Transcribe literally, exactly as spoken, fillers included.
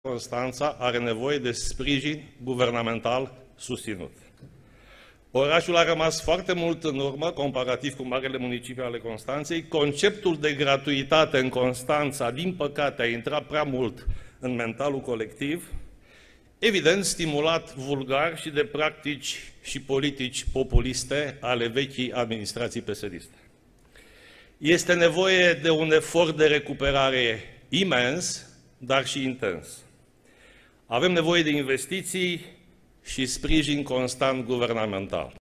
Constanța are nevoie de sprijin guvernamental susținut. Orașul a rămas foarte mult în urmă, comparativ cu marile municipii ale Constanței. Conceptul de gratuitate în Constanța, din păcate, a intrat prea mult în mentalul colectiv, evident stimulat vulgar și de practici și politici populiste ale vechii administrații P S D-iste. Este nevoie de un efort de recuperare imens, dar și intens. Avem nevoie de investiții și sprijin constant guvernamental.